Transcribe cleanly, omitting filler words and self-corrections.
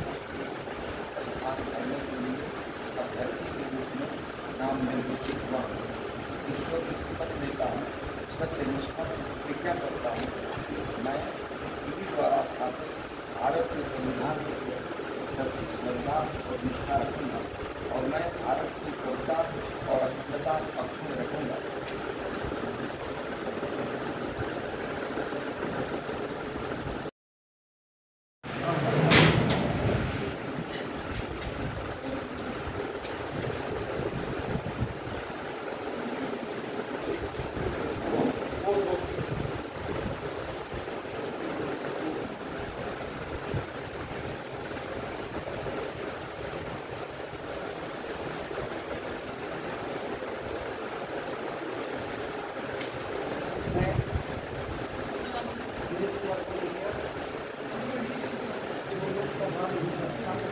स्थान करने के लिए अभ्यर्थी के रूप में नाम निर्देशित हुआ। ईश्वर की शपथ लेता हूँ, सत्यनिष्ठा से प्रतिज्ञा करता हूँ कि मैं विधि द्वारा स्थापित भारत के संविधान के प्रति सच्ची श्रद्धा और निष्ठा रखूँगा और मैं भारत की एकता और अखंडता पक्ष में रखूँगा। मैं